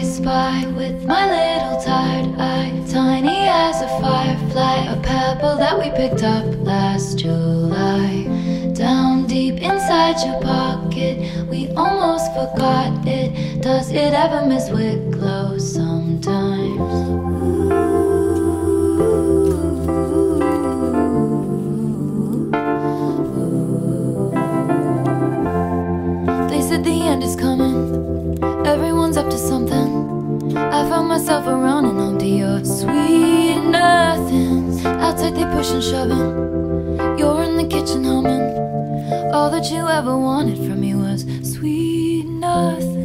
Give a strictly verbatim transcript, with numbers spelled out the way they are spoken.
spy with my little tired eye, tiny as a firefly, a pebble that we picked up last July. Down deep inside your pocket, we almost forgot it. Does it ever miss Wicklow sometimes? They said the end is coming, everyone's up to something. I found myself around and onto your sweet nothings. Outside they push and shoving, you're in the kitchen humming. All that you ever wanted from me was sweet nothing.